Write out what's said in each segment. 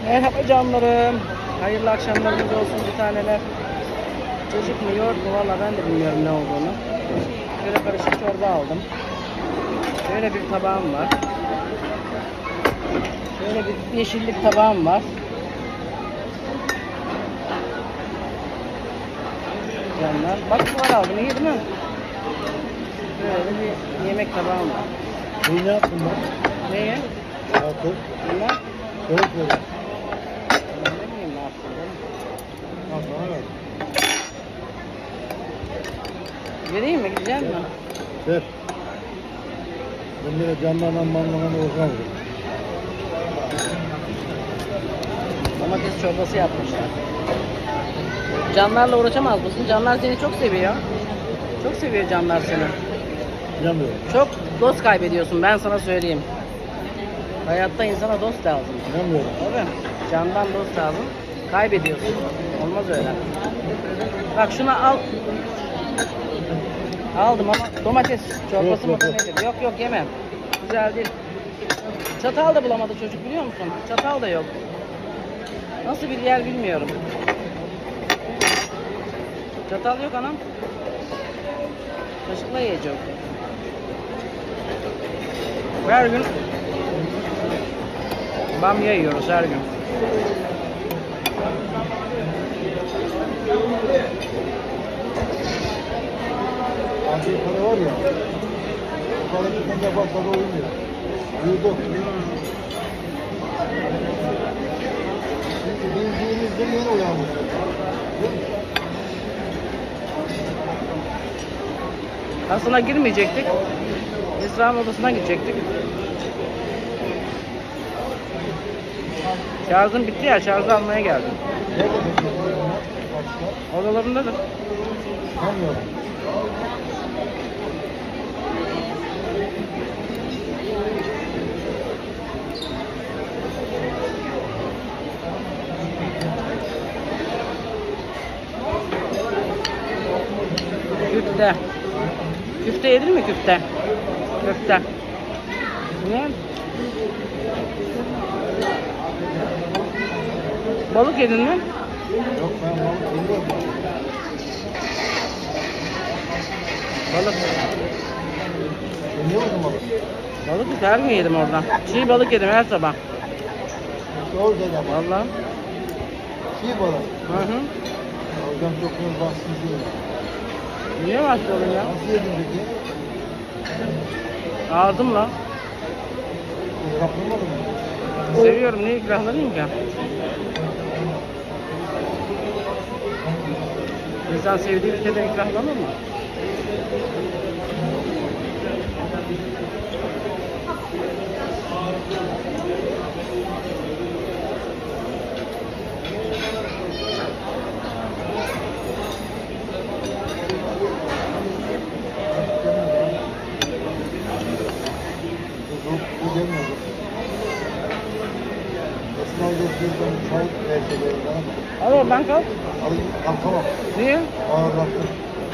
Merhaba canlarım. Hayırlı akşamlarınız olsun bir taneler. Çocuk mu yoğurt mu valla ben de bilmiyorum ne olduğunu. Şöyle karışık çorba aldım. Şöyle bir tabağım var. Şöyle bir yeşillik tabağım var. Canlar. Bak var aldım, iyi değil mi? Böyle bir yemek tabağım var. Ne yaptın lan? Neye? Altı. Bunlar? Böyle böyle. Ne bileyim ne yaptım ben. Bak bana ver. Vereyim mi? Gidecek mi? Ver. Ben böyle canlanan manlanan olacağım. Domates çorbası yapmışlar. Canlarla uğraşamaz mısın? Canlar seni çok seviyor. Çok seviyor canlar seni. Bilmiyorum. Çok dost kaybediyorsun, ben sana söyleyeyim. Hayatta insana dost lazım. Bilmiyorum. Tabii. Candan dost lazım. Kaybediyorsun. Olmaz öyle. Bak şunu al. Aldım ama domates çorbası mı nedir? Yok yok yemem. Güzel değil. Çatal da bulamadı çocuk, biliyor musun? Çatal da yok. Nasıl bir yer bilmiyorum. Çatal yok anam. Kaşıkla yiyeceğim. Her gün bamya yiyoruz her gün. Acil para var ya. Para tutunca bak para uymuyor. Uyudu. Şimdi bildiğimizde yeni uyanmış. Aslında girmeyecektik. Esra'nın odasına gidecektik. Şarjım bitti ya, şarjı almaya geldim. Nerede bekliyorsun bunlar? Başka? Odalarındadır. Bilmiyorum. Küfte. Küfte yedin mi küfte? Köfte. Ne? Balık yedin mi? Yok ben balık bilmiyorum. Balık. Biliyor musun balık? Balık her gün yedim oradan. Çiğ balık yedim her sabah. Doğru dedi ama. Vallahi. Çiğ balık. Hı hı. Hocam çok iyi baksız değil. Niye başladın ya? Nasıl yedin peki? Ağzımla. Kapılmadı mı? Seviyorum, niye ikrahlanayım ki? İnsan sevdiği bir şeyden ikrahlanır mı? Bu demiyorum. Esnaf gösterden çay verseler bana. Al oradan kalk. Alayım, kalkamam. Niye? Ağırlattım.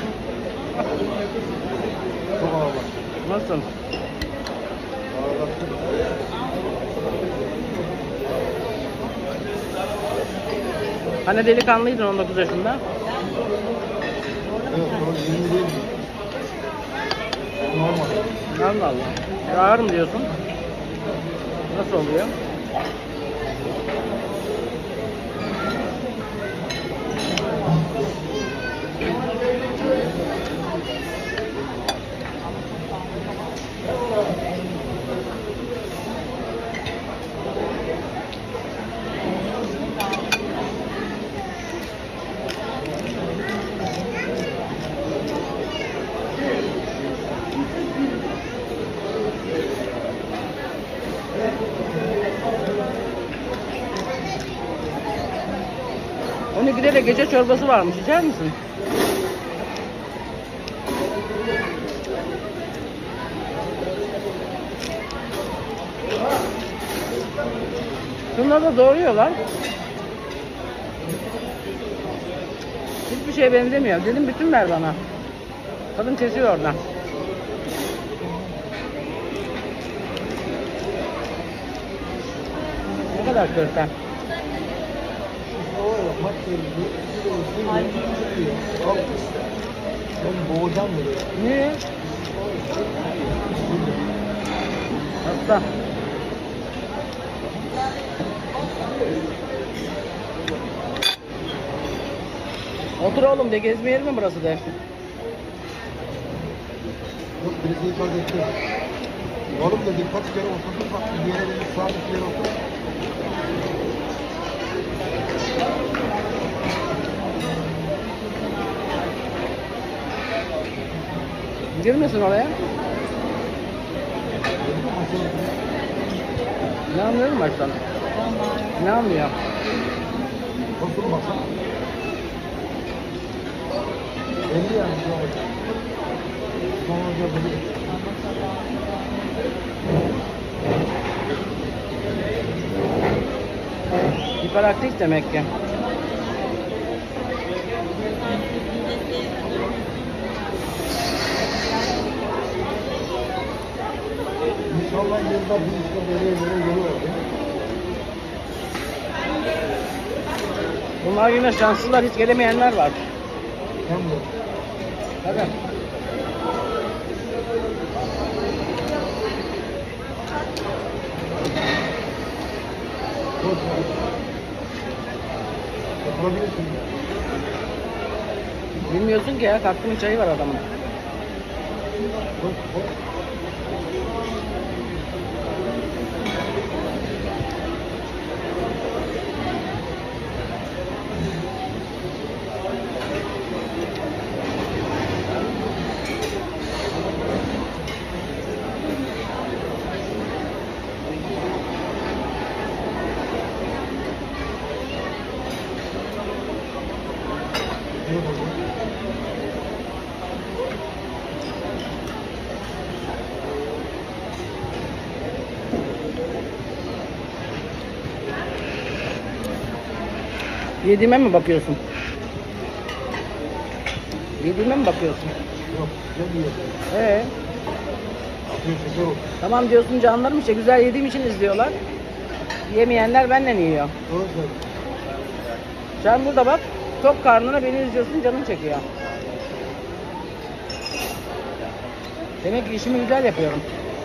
Çok ağırlattım. Nasıl? Ağırlattım. Hani delikanlıydın 19 yaşında? Evet, sonra 20 değil mi? Normal. Allah Allah. Ağır mı diyorsun? Nasıl oluyor? Onu gide de gece çorbası varmış. İçer misin? Şunları da doğruyorlar. Hiçbir şeye benzemiyor. Dedim bütün ver bana. Kadın kesiyor oradan. Ne kadar köfte? maç verildi. Al. Ben boğacağım böyle. Niye? Hasta. Otur oğlum de, gezme yeri mi burası de? Yok birisi ifade etti. Oğlum dedi kaç kere oturdum bak bir yere dedik saat 2 kere oturdum. Girmesin oraya. Ne anlıyorum baştan? Ne anlıyor? Oturmasa. 50 yani şu an. Sonra böyle. Hiperaktif demek ki. İnşallah yılda bir işte böyle geliyor. Bunlar yine şanslılar, hiç gelemeyenler var. Hem de. Tabii. Oturabilirsin. Bilmiyorsun ki ya, kalktığın çayı var adamın. Hop. Yediğime mi bakıyorsun? Yediğime mi bakıyorsun? Yok, güzel yiyor. Afiyet şeker olsun. Tamam diyorsun, canlarım işte güzel yediğim için izliyorlar. Yemeyenler benden yiyor. Doğru söylüyorsun. Sen burada bak, tok karnına beni izliyorsun, canın çekiyor. Demek ki işimi güzel yapıyorum.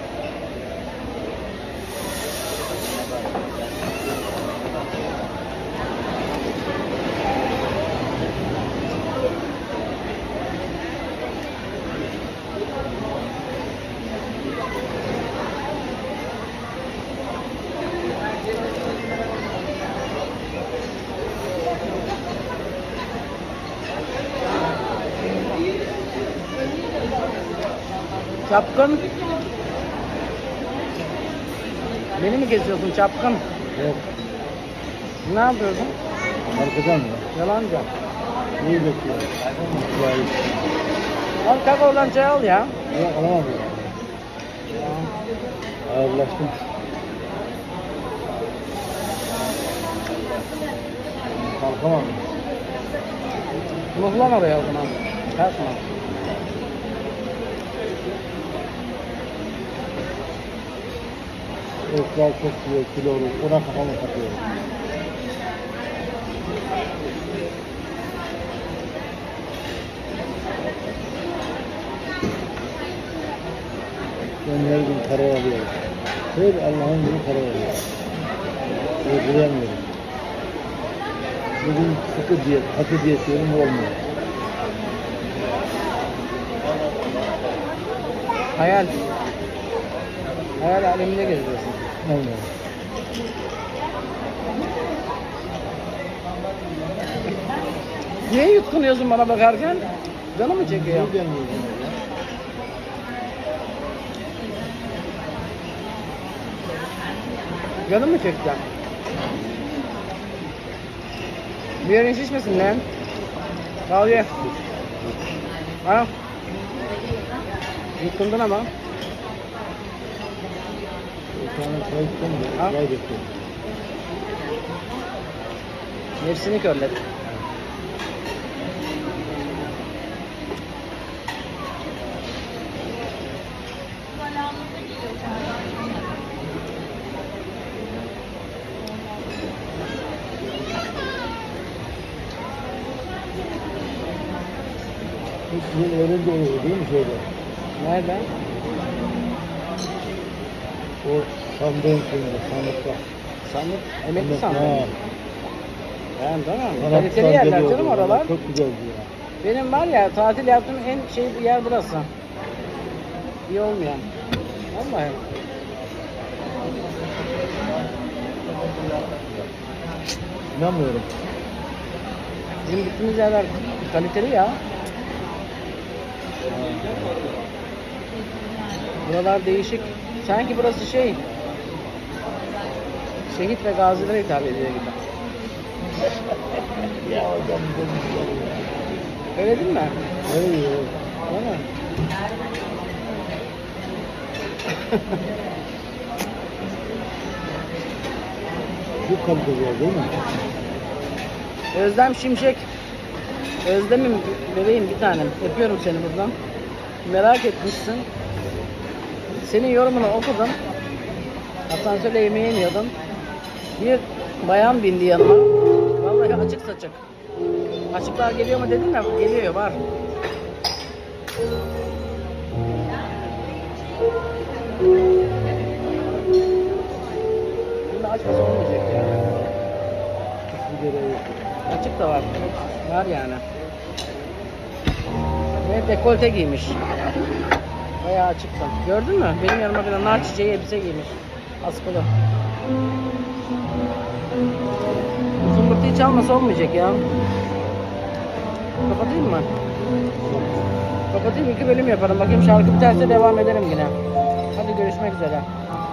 Çapkın. Beni mi kesiyorsun çapkın? Yok. Ne yapıyorsun? Arkadan mı? Yalancı. İyi bekliyor. Al kalk oradan çay al ya. Yok alamam ya. Ağırlaştım. Kalkamam. Muhlan oraya o zaman. Kalkma. Esrar çok yiyor, kilo olur. Ona kafamı takıyorum. Ben her gün karar alıyorum. Her Allah'ın günü karar alıyorum. Uygulayamıyorum. Bugün sıkı diyet, katı diyet diyorum olmuyor. Hayal. Hayal aleminde geziyorsun. Olmuyor. Niye yutkunuyorsun bana bakarken? Canı mı çekiyor? Nereden yiyorsun ya? Canı mı çekti? Bir yerin şişmesin lan. Al ye. Ha? Yutkundun ama. Bir tane çay içtim de Ha? çay bekliyorum. Nefsini körlet. Yıl öğrenci oluyor değil mi şeyde? Nerede? O sandığın şeyinde, sandıkta. Sandık, emekli Ha. sandık. Yani tamam. Sanat Kaliteli sandığı yerler oluyor. canım oralar. Çok güzeldi ya. Benim var ya tatil yaptığım en şey yer burası. İyi olmayan. Vallahi. İnanmıyorum. Bizim gittiğimiz yerler kaliteli ya. Buralar değişik. Sanki burası şey. Şehit ve gazilere hitap ediyor gibi. Ya hocam Öyle değil mi? evet. Değil mi? Bu kaliteli yer değil mi? Özlem Şimşek. Özlem'im bebeğim bir tanem. Öpüyorum seni buradan. Merak etmişsin. Senin yorumunu okudum. Asansörle yemeğe iniyordum. Bir bayan bindi yanıma. Vallahi açık saçık. Açıklar geliyor mu dedim ya, geliyor var. Şimdi açmasa olmayacak ya. Bir kere Açık da var. Var yani. Ve dekolte giymiş. Bayağı açıktı. Gördün mü? Benim yanıma bir nar çiçeği elbise giymiş. Askılı. Zımbırtıyı çalmasa olmayacak ya. Kapatayım mı? Kapatayım, 2 bölüm yaparım. Bakayım şarkı biterse devam ederim yine. Hadi görüşmek üzere.